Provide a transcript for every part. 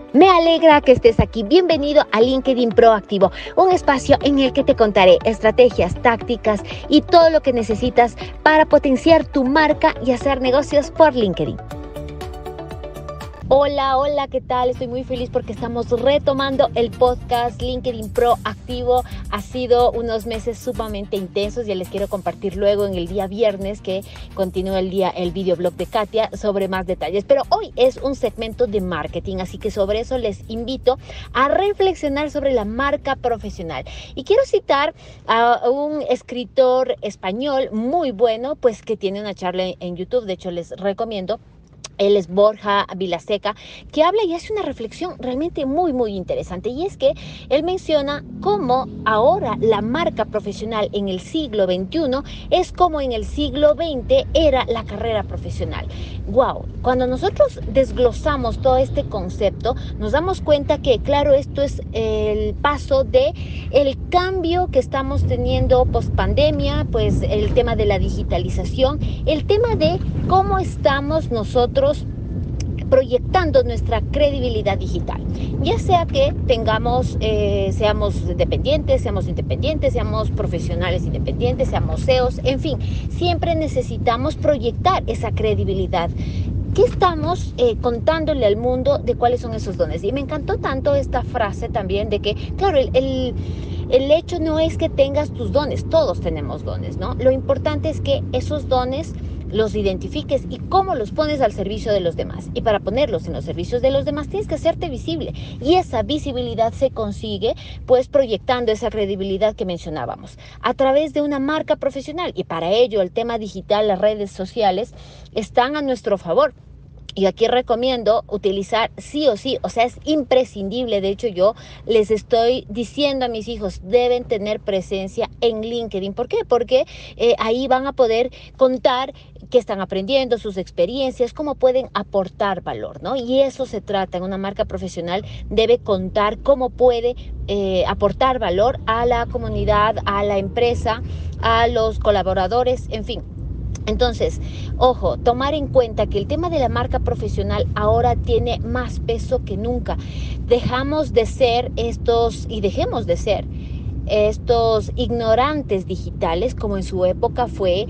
Me alegra que estés aquí. Bienvenido a LinkedIn Proactivo, un espacio en el que te contaré estrategias, tácticas y todo lo que necesitas para potenciar tu marca y hacer negocios por LinkedIn. Hola, ¿qué tal? Estoy muy feliz porque estamos retomando el podcast LinkedIn Proactivo. Ha sido unos meses sumamente intensos, ya les quiero compartir luego en el día viernes que continúa el videoblog de Katia sobre más detalles. Pero hoy es un segmento de marketing, así que sobre eso les invito a reflexionar sobre la marca profesional. Y quiero citar a un escritor español muy bueno, pues que tiene una charla en YouTube, de hecho les recomiendo. Él es Borja Vilaseca, que habla y hace una reflexión realmente muy interesante. Y es que él menciona cómo ahora la marca profesional en el siglo XXI es como en el siglo XX era la carrera profesional. ¡Wow! Cuando nosotros desglosamos todo este concepto, nos damos cuenta que, claro, esto es el paso de el cambio que estamos teniendo post pandemia, pues el tema de la digitalización, el tema de cómo estamos nosotros proyectando nuestra credibilidad digital, ya sea que tengamos, seamos dependientes, seamos independientes, seamos profesionales independientes, seamos CEOs, en fin, siempre necesitamos proyectar esa credibilidad. ¿Qué estamos contándole al mundo de cuáles son esos dones? Y me encantó tanto esta frase también de que, claro, el hecho no es que tengas tus dones, todos tenemos dones, ¿no? Lo importante es que esos dones los identifiques y cómo los pones al servicio de los demás. Y para ponerlos en los servicios de los demás tienes que hacerte visible. Y esa visibilidad se consigue pues proyectando esa credibilidad que mencionábamos a través de una marca profesional. Y para ello el tema digital, las redes sociales están a nuestro favor. Y aquí recomiendo utilizar sí o sí, o sea, es imprescindible. De hecho, yo les estoy diciendo a mis hijos, deben tener presencia en LinkedIn. ¿Por qué? Porque ahí van a poder contar qué están aprendiendo, sus experiencias, cómo pueden aportar valor, ¿no? Y eso se trata. En una marca profesional debe contar cómo puede aportar valor a la comunidad, a la empresa, a los colaboradores, en fin. Entonces, ojo, tomar en cuenta que el tema de la marca profesional ahora tiene más peso que nunca. Dejemos de ser estos ignorantes digitales, como en su época fue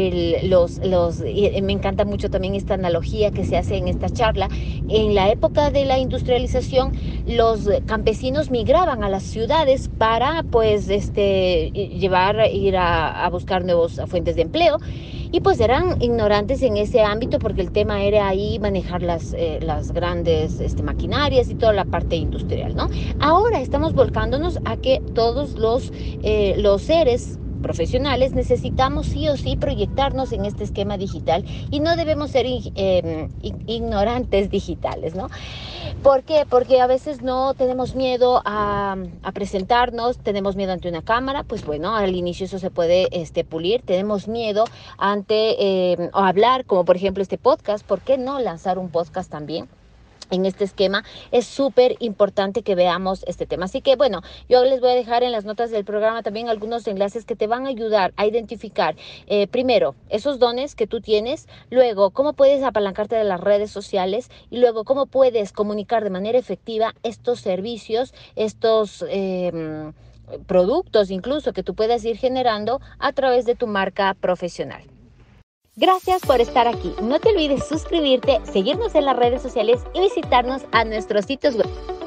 me encanta mucho también esta analogía que se hace en esta charla. En la época de la industrialización, los campesinos migraban a las ciudades para pues ir a buscar nuevas fuentes de empleo. Y pues eran ignorantes en ese ámbito porque el tema era ahí manejar las grandes maquinarias y toda la parte industrial, ¿no? Ahora estamos volcándonos a que todos los seres profesionales necesitamos sí o sí proyectarnos en este esquema digital y no debemos ser ignorantes digitales, ¿no? ¿Por qué? Porque a veces no tenemos miedo a presentarnos, tenemos miedo ante una cámara, pues bueno, al inicio eso se puede pulir, tenemos miedo ante hablar, como por ejemplo este podcast. ¿Por qué no lanzar un podcast también? En este esquema es súper importante que veamos este tema. Así que bueno, yo les voy a dejar en las notas del programa también algunos enlaces que te van a ayudar a identificar primero esos dones que tú tienes, luego cómo puedes apalancarte de las redes sociales y luego cómo puedes comunicar de manera efectiva estos servicios, estos productos incluso que tú puedas ir generando a través de tu marca profesional. Gracias por estar aquí. No te olvides suscribirte, seguirnos en las redes sociales y visitarnos a nuestros sitios web.